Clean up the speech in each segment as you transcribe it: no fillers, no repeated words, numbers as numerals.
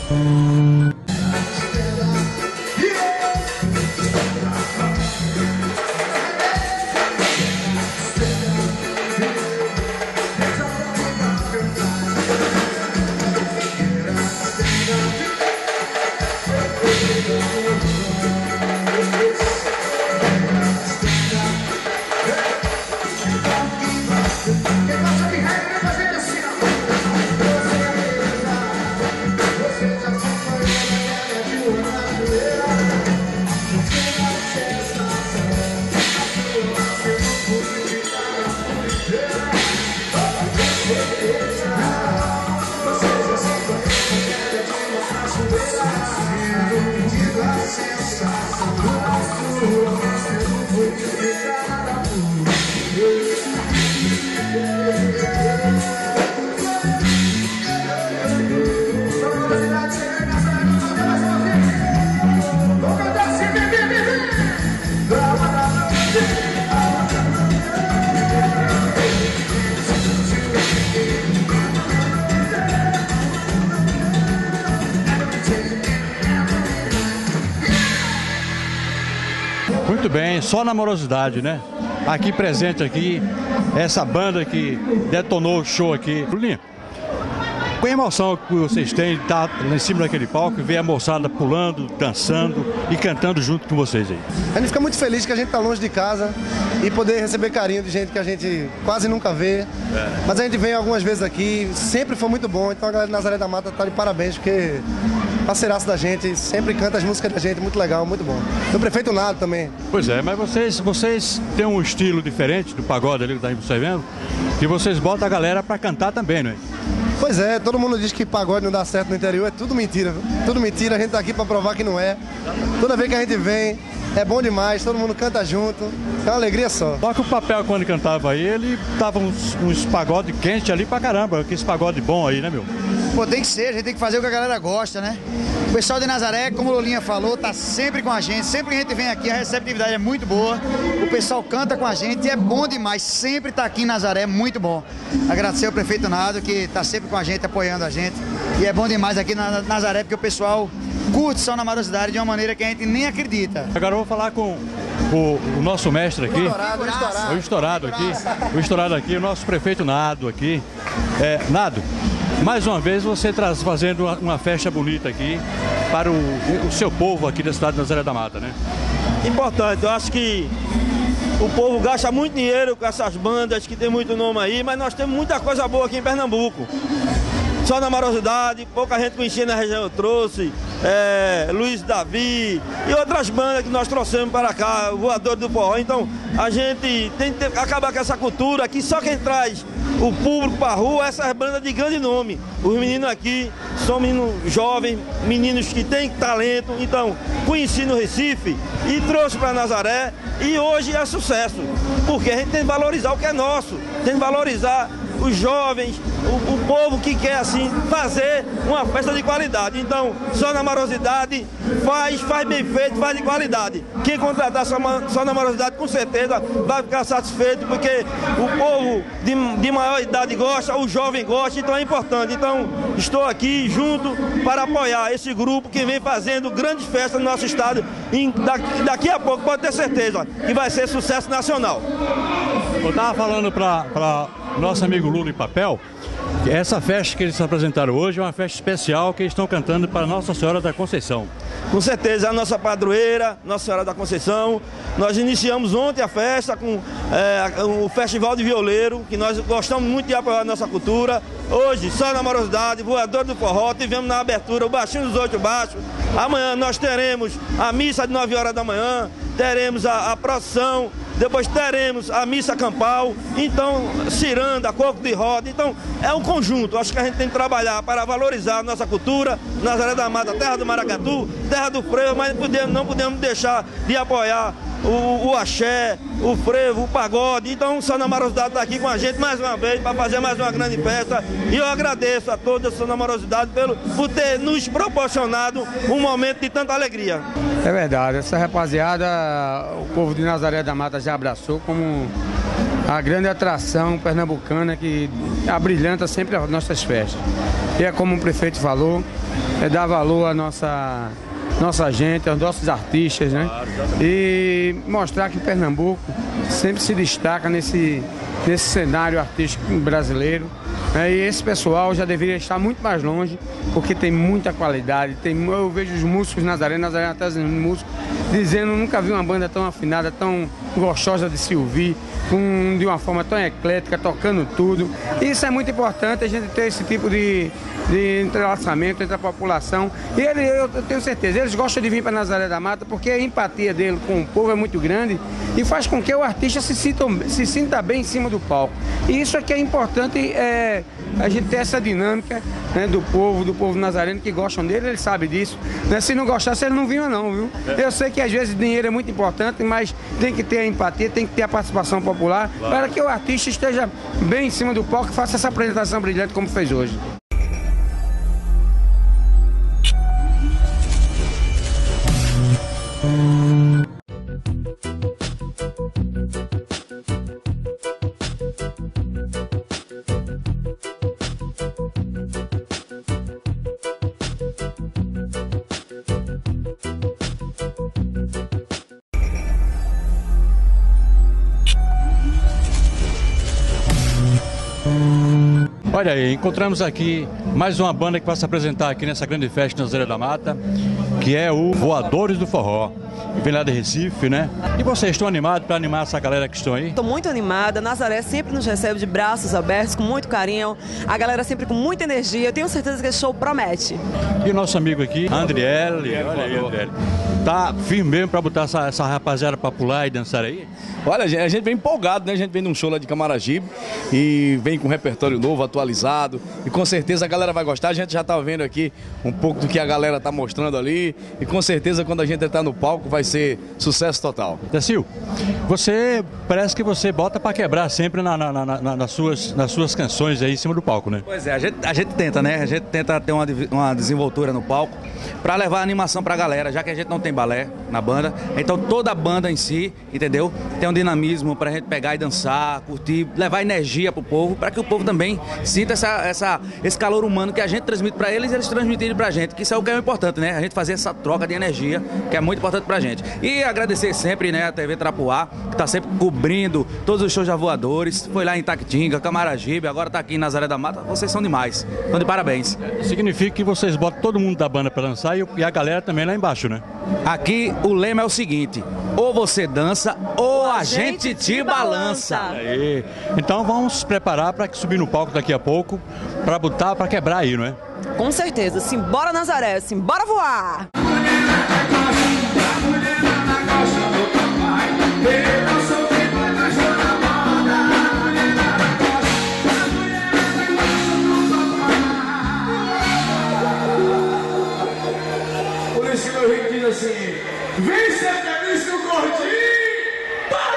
Muito bem, só na amorosidade, né? Aqui presente aqui, essa banda que detonou o show aqui. Lulinha, qual a emoção que vocês têm de estar lá em cima daquele palco e ver a moçada pulando, dançando e cantando junto com vocês aí? A gente fica muito feliz que a gente está longe de casa e poder receber carinho de gente que a gente quase nunca vê. Mas a gente vem algumas vezes aqui, sempre foi muito bom. Então a galera de Nazaré da Mata está de parabéns, porque parceiraço da gente, sempre canta as músicas da gente, muito legal, muito bom. O prefeito Nado também. Pois é, mas vocês têm um estilo diferente do pagode ali que está observando, que vocês botam a galera para cantar também, não é? Pois é, todo mundo diz que pagode não dá certo no interior, é tudo mentira, viu? Tudo mentira, a gente tá aqui para provar que não é. Toda vez que a gente vem, é bom demais, todo mundo canta junto, é uma alegria só. Só que o Papel, quando cantava aí, ele tava uns pagode quente ali pra caramba, aquele pagode bom aí, né, meu? Pô, tem que ser, a gente tem que fazer o que a galera gosta, né? O pessoal de Nazaré, como o Lulinha falou, tá sempre com a gente. Sempre que a gente vem aqui, a receptividade é muito boa. O pessoal canta com a gente e é bom demais. Sempre tá aqui em Nazaré, muito bom. Agradecer ao prefeito Nado, que tá sempre com a gente, apoiando a gente. E é bom demais aqui na Nazaré, porque o pessoal curte Só na Amorosidade de uma maneira que a gente nem acredita. Agora eu vou falar com o nosso mestre aqui. O estourado aqui, o nosso prefeito Nado aqui. Nado, mais uma vez você fazendo uma festa bonita aqui para o seu povo aqui da cidade de Nazaré da Mata, né? Importante, eu acho que o povo gasta muito dinheiro com essas bandas que tem muito nome aí, mas nós temos muita coisa boa aqui em Pernambuco. Só na Amorosidade, pouca gente conhecia na região eu trouxe, Luiz Davi e outras bandas que nós trouxemos para cá, Voador do Forró. Então a gente tem que acabar com essa cultura que só quem traz o público para a rua é essas bandas de grande nome. Os meninos aqui são meninos jovens, meninos que têm talento. Então conheci no Recife e trouxe para Nazaré e hoje é sucesso, porque a gente tem que valorizar o que é nosso, tem que valorizar os jovens, o povo que quer assim fazer uma festa de qualidade. Então, Só na Amorosidade faz bem feito, faz de qualidade. Quem contratar Só na Amorosidade com certeza vai ficar satisfeito, porque o povo de maior idade gosta, o jovem gosta, então é importante. Então, estou aqui junto para apoiar esse grupo que vem fazendo grandes festas no nosso estado e daqui a pouco pode ter certeza que vai ser sucesso nacional. Eu estava falando para nosso amigo Lula e Papel, que essa festa que eles se apresentaram hoje é uma festa especial que eles estão cantando para Nossa Senhora da Conceição. Com certeza, é a nossa padroeira, Nossa Senhora da Conceição. Nós iniciamos ontem a festa com o Festival de Violeiro, que nós gostamos muito de apoiar a nossa cultura. Hoje, Só na Amorosidade, Voador do Forró, tivemos na abertura o Baixinho dos Oito Baixos. Amanhã nós teremos a missa de 9 horas da manhã, teremos a procissão, depois teremos a missa campal, então ciranda, coco de roda, então é um conjunto. Acho que a gente tem que trabalhar para valorizar a nossa cultura, Nazaré da Mata, terra do maracatu, terra do frevo, mas não podemos deixar de apoiar o axé, o frevo, o pagode. Então Só na Amorosidade está aqui com a gente mais uma vez para fazer mais uma grande festa e eu agradeço a todos a Só na Amorosidade por ter nos proporcionado um momento de tanta alegria. É verdade, essa rapaziada, o povo de Nazaré da Mata já abraçou como a grande atração pernambucana que abrilhanta sempre as nossas festas. E é como o prefeito falou, é dar valor à nossa gente, aos nossos artistas, né? E mostrar que Pernambuco sempre se destaca nesse cenário artístico brasileiro. E esse pessoal já deveria estar muito mais longe, porque tem muita qualidade. Eu vejo os músicos Nazaré atrás dos músicos, dizendo: nunca vi uma banda tão afinada, tão gostosa de se ouvir, de uma forma tão eclética, tocando tudo. Isso é muito importante, a gente ter esse tipo de entrelaçamento entre a população. E eu tenho certeza, eles gostam de vir para Nazaré da Mata porque a empatia dele com o povo é muito grande e faz com que o artista se sinta bem em cima do palco. E isso é que é importante, a gente ter essa dinâmica, né, do povo nazareno que gostam dele, ele sabe disso. Né? Se não gostasse, ele não vinha não, viu? Eu sei que às vezes dinheiro é muito importante, mas tem que ter a empatia, tem que ter a participação popular, para que o artista esteja bem em cima do palco e faça essa apresentação brilhante como fez hoje. Olha aí, encontramos aqui mais uma banda que vai se apresentar aqui nessa grande festa na Nazaré da Mata, que é o Voadores do Forró. Vem lá de Recife, né? E vocês estão animados para animar essa galera que estão aí? Estou muito animada. Nazaré sempre nos recebe de braços abertos, com muito carinho. A galera sempre com muita energia. Eu tenho certeza que esse show promete. E o nosso amigo aqui, Andriele. Olha aí, Andriele. Tá firme mesmo para botar essa rapaziada para pular e dançar aí? Olha, a gente vem empolgado, né? A gente vem num show lá de Camaragibe e vem com um repertório novo, atualizado. E com certeza a galera vai gostar. A gente já tá vendo aqui um pouco do que a galera tá mostrando ali. E com certeza quando a gente entrar no palco vai ser sucesso total. Tecil, parece que você bota para quebrar sempre nas suas canções aí em cima do palco, né? Pois é, a gente tenta, né? A gente tenta ter uma desenvoltura no palco para levar a animação pra galera, já que a gente não tem balé na banda. Então toda a banda em si, entendeu? Tem um dinamismo pra gente pegar e dançar, curtir, levar energia pro povo, para que o povo também sinta esse calor humano que a gente transmite pra eles e eles transmitirem pra gente, que isso é o que é importante, né? A gente fazer essa troca de energia, que é muito importante pra gente. E agradecer sempre, né, a TV Trapuá, que tá sempre cobrindo todos os shows da Voadores. Foi lá em Itaquitinga, Camaragibe, agora tá aqui em Nazaré da Mata. Vocês são demais. Estão de parabéns. Significa que vocês botam todo mundo da banda pra dançar e a galera também lá embaixo, né? Aqui o lema é o seguinte: ou você dança ou a gente te balança. Aí. Então vamos se preparar para subir no palco daqui a pouco, para botar, para quebrar aí, não é? Com certeza. Simbora, Nazaré. Simbora voar. Por isso que meu rei diz assim: vem ser feliz no gordinho, para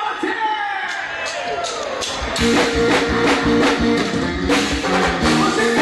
cachorro! Você